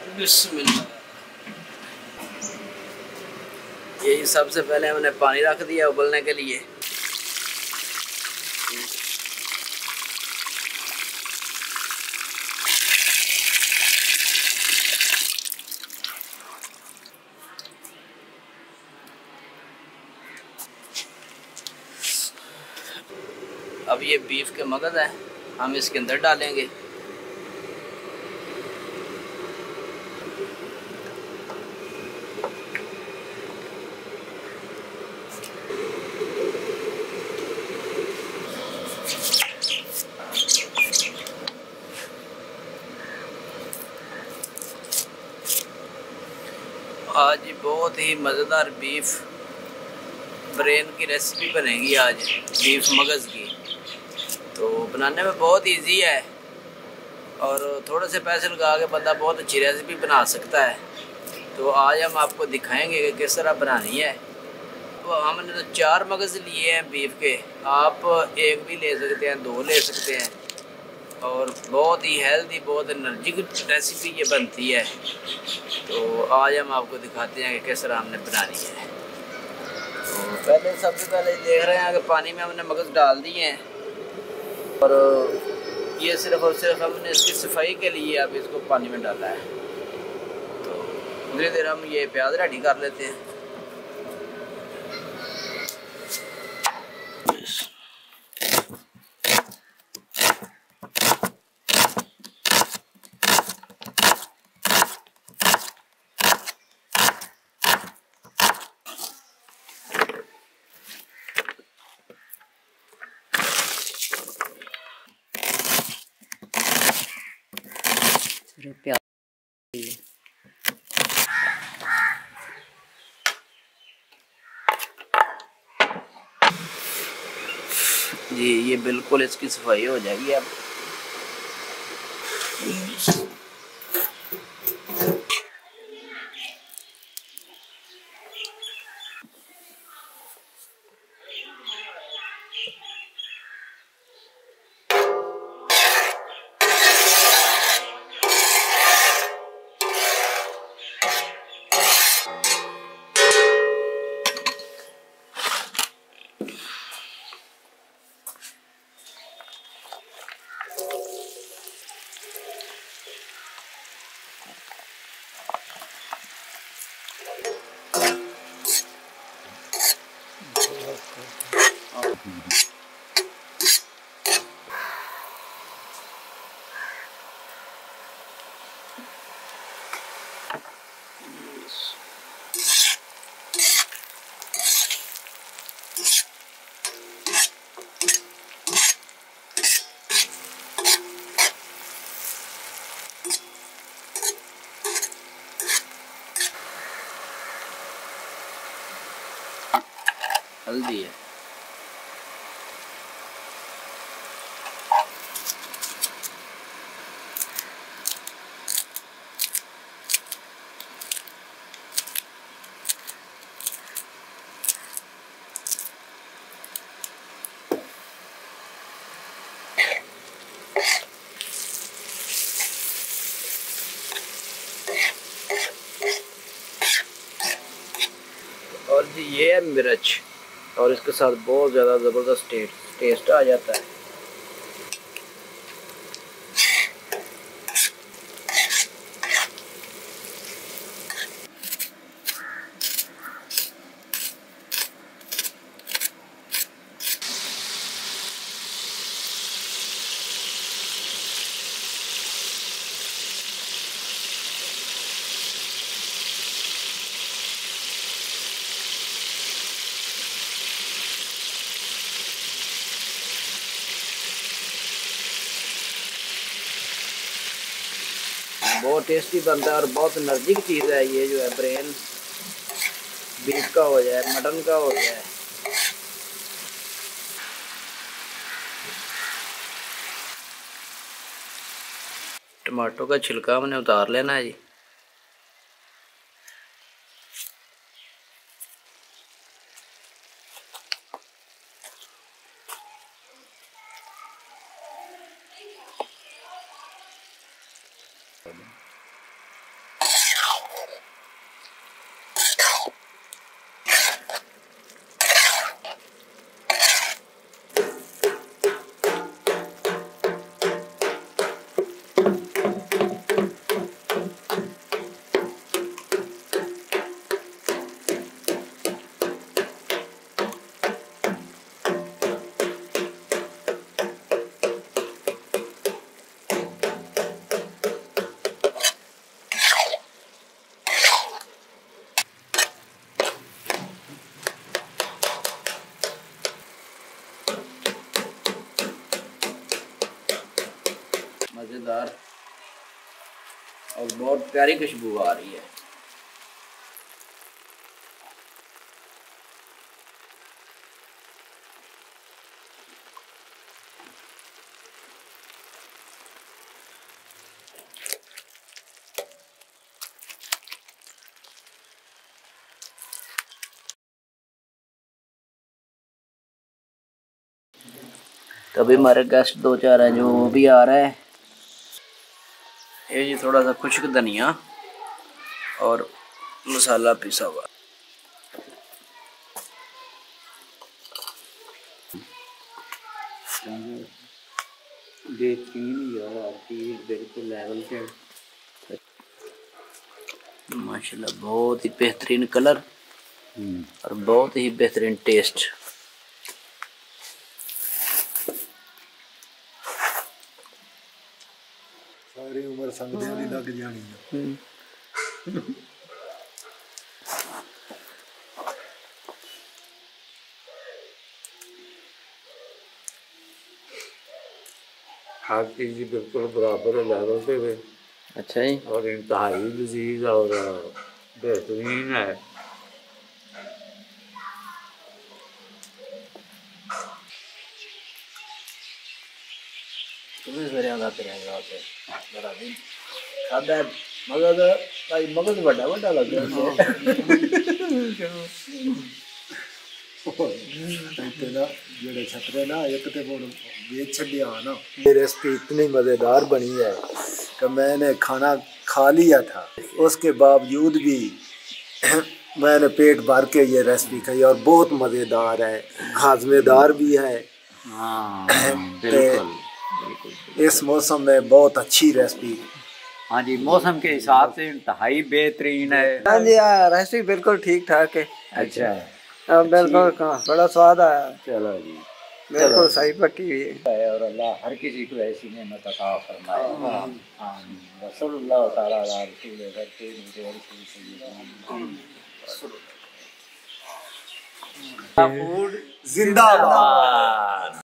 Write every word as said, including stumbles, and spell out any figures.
बिस्मिल्लाह। ये सबसे पहले हमने पानी रख दिया उबलने के लिए। अब ये बीफ के मगज है, हम इसके अंदर डालेंगे। आज बहुत ही मज़ेदार बीफ ब्रेन की रेसिपी बनेगी आज, बीफ मगज़ की। तो बनाने में बहुत इजी है और थोड़े से पैसे लगा के बंदा बहुत अच्छी रेसिपी बना सकता है। तो आज हम आपको दिखाएंगे कि किस तरह बनानी है। तो हमने तो चार मगज़ लिए हैं बीफ के, आप एक भी ले सकते हैं, दो ले सकते हैं। और बहुत ही हेल्दी, बहुत एनर्जिक रेसिपी ये बनती है। तो आज हम आपको दिखाते हैं कि किस तरह हमने बनानी है। तो पहले सबसे पहले देख रहे हैं कि पानी में हमने मगज़ डाल दिए हैं और ये सिर्फ और सिर्फ हमने इसकी सफाई के लिए अब इसको पानी में डाला है। तो धीरे धीरे हम ये प्याज रेडी कर लेते हैं। प्याज जी, ये बिल्कुल इसकी सफाई हो जाएगी अब। हल्दी है, और जी ये है मिर्च, और इसके साथ बहुत ज़्यादा ज़बरदस्त टेस्ट टेस्ट आ जाता है। बहुत टेस्टी बनता है और बहुत एनर्जिक चीज़ है ये, जो है ब्रेन बीफ का हो जाए, मटन का हो जाए। टमाटो का छिलका हमने उतार लेना है जी। और बहुत प्यारी खुशबू आ रही है। तो अभी हमारे गेस्ट दो चार हैं जो वो भी आ रहा है। ये जी थोड़ा सा खुश्क धनिया और मसाला पिसा हुआ। बिल्कुल लेवल के माशाल्लाह, बहुत ही बेहतरीन कलर और बहुत ही बेहतरीन टेस्ट। सारी उम्र संगदियां दी लग जानी है। हर चीज बिल्कुल बराबर लेवल पे है। अच्छा जी। और इंतहाई लजीज और बेहतरीन है। तुम्हें सर याद आते रहेगा आपसे बड़ा दिन खादा मगज भाई मगज बड़ा बड़ा लग रहा है। इतना जेड़े छतरे ना एक ते बोल बेच छड़िया ना। ये रेसिपी इतनी मज़ेदार बनी है कि मैंने खाना खा लिया था, उसके बावजूद भी मैंने पेट भर के ये रेसिपी खाई और बहुत मज़ेदार है, हाजमेदार भी है। हाँ बिल्कुल, इस मौसम में बहुत अच्छी रेसिपी। हाँ जी, मौसम के हिसाब से इंतहाई बेहतरीन है। हाँ जी, हाँ रेसिपी बिल्कुल ठीक ठाक है। अच्छा, हाँ बिल्कुल, कहाँ बड़ा स्वाद आया। चलो जी, बिल्कुल सही पकी हुई है। और अल्लाह हर किसी को ऐसी नेमत अता फरमाए। आमीन। वसल्लल्लाहु तआला अला रसूलिल्लाह। जिंदाबाद।